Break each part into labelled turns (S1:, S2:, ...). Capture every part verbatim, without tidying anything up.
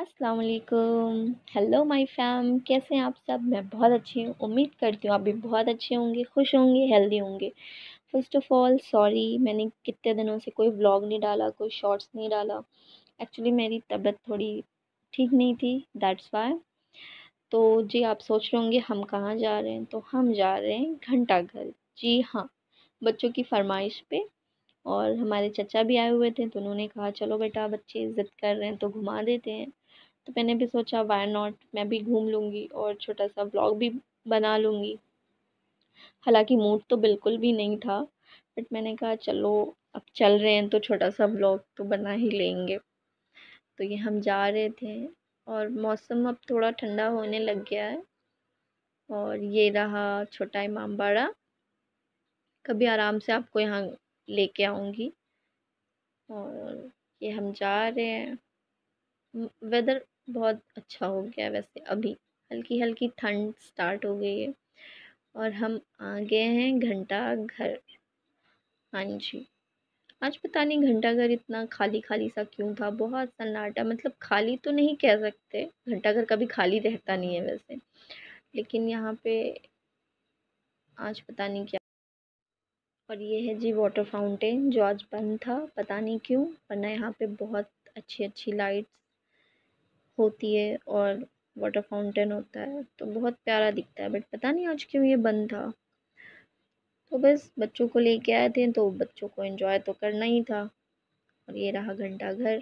S1: अस्सलाम वालेकुम। Hello my fam, कैसे हैं आप सब? मैं बहुत अच्छी हूँ। उम्मीद करती हूँ आप भी बहुत अच्छे होंगे, खुश होंगे, हेल्दी होंगे। फ़र्स्ट ऑफ़ ऑल सॉरी, मैंने कितने दिनों से कोई व्लॉग नहीं डाला, कोई शॉर्ट्स नहीं डाला। एक्चुअली मेरी तबीयत थोड़ी ठीक नहीं थी, दैट्स व्हाई। तो जी आप सोच रहे होंगे हम कहाँ जा रहे हैं? तो हम जा रहे हैं घंटाघर। जी हाँ, बच्चों की फ़रमाइश पे। और हमारे चचा भी आए हुए थे, तो उन्होंने कहा चलो बेटा बच्चे ज़िद कर रहे हैं तो घुमा देते हैं। तो मैंने भी सोचा व्हाई नॉट, मैं भी घूम लूँगी और छोटा-सा व्लॉग भी बना लूँगी। हालाँकि मूड तो बिल्कुल भी नहीं था, बट मैंने कहा चलो अब चल रहे हैं तो छोटा-सा व्लॉग तो बना ही लेंगे। तो ये हम जा रहे थे और मौसम अब थोड़ा ठंडा होने लग गया है। और ये रहा छोटा इमामबाड़ा। कभी आराम से आपको यहाँ लेके आऊँगी। और ये हम जा रहे हैं। उम, वेदर बहुत अच्छा हो गया है वैसे अभी, हल्की-हल्की ठंड स्टार्ट हो गई है और हम आ गए हैं घंटाघर। हाँ जी, आज पता नहीं घंटाघर इतना खाली-खाली सा क्यों था, बहुत सन्नाटा, मतलब खाली तो नहीं कह सकते, घंटाघर कभी खाली रहता नहीं है वैसे। लेकिन यहाँ पे आज पता नहीं क्या। और ये है जी वाटर फाउंटेन जो आज बंद था, पता नहीं क्यों, वरना यहाँ पे बहुत अच्छी-अच्छी लाइट्स होती है और वाटर फाउंटेन होता है तो बहुत प्यारा दिखता है, बट पता नहीं आज क्यों ये बंद था। तो बस बच्चों को लेके आए थे तो बच्चों को एंजॉय तो करना ही था। और ये रहा घंटाघर।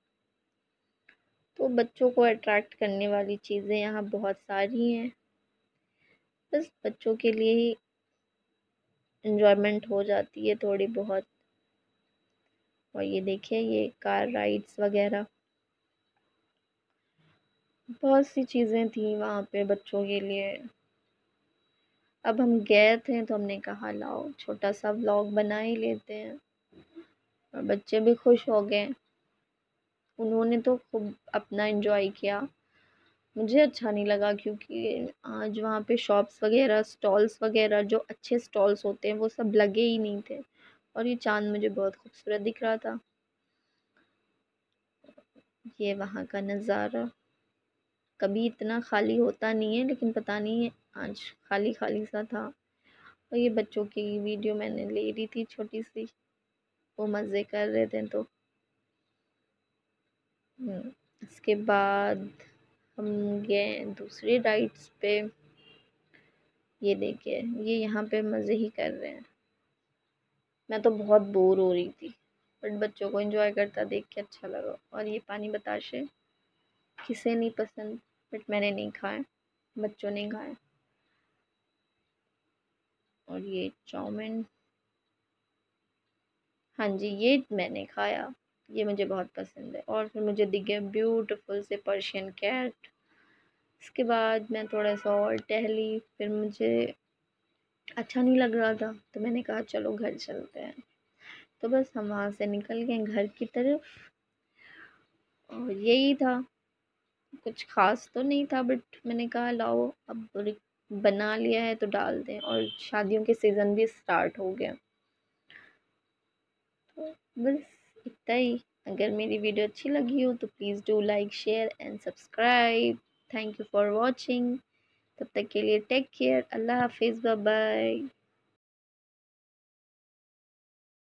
S1: तो बच्चों को अट्रैक्ट करने वाली चीज़ें यहाँ बहुत सारी हैं, बस बच्चों के लिए ही एंजॉयमेंट हो जाती है थोड़ी बहुत। और ये देखिए ये कार राइड्स वगैरह बहुत सी चीज़ें थी वहाँ पे बच्चों के लिए। अब हम गए थे तो हमने कहा लाओ छोटा सा व्लॉग बना ही लेते हैं। और बच्चे भी खुश हो गए, उन्होंने तो खूब अपना एंजॉय किया। मुझे अच्छा नहीं लगा क्योंकि आज वहाँ पे शॉप्स वगैरह, स्टॉल्स वगैरह, जो अच्छे स्टॉल्स होते हैं वो सब लगे ही नहीं थे। और ये चाँद मुझे बहुत खूबसूरत दिख रहा था। ये वहाँ का नज़ारा कभी इतना खाली होता नहीं है, लेकिन पता नहीं आज खाली-खाली सा था। और ये बच्चों की वीडियो मैंने ले ली थी छोटी-सी, वो मज़े कर रहे थे तो। हुँ, इसके बाद हम गए दूसरी राइड्स पे। ये देखिए, ये यहाँ पे मज़े ही कर रहे हैं। मैं तो बहुत बोर हो रही थी, बट बच्चों को एंजॉय करता देख के अच्छा लगा। और ये पानी बताशे किसे नहीं पसंद, बट मैंने नहीं खाए, बच्चों ने खाए। और ये चाउमीन, हाँ जी, ये मैंने खाया, ये मुझे बहुत पसंद है। और फिर मुझे दिख गए ब्यूटीफुल से पर्शियन कैट। इसके बाद मैं थोड़ा सा और टहली, फिर मुझे अच्छा नहीं लग रहा था तो मैंने कहा चलो घर चलते हैं। तो बस हम वहाँ से निकल गए घर की तरफ। और यही था, कुछ ख़ास तो नहीं था, बट मैंने कहा लाओ अब रिक बना लिया है तो डाल दें। और शादियों के सीज़न भी स्टार्ट हो गया, तो बस इतना ही। अगर मेरी वीडियो अच्छी लगी हो तो please do like, share and subscribe. Thank you for watching. तब तक के लिए टेक केयर, अल्लाह हाफिज़, बाय बाय।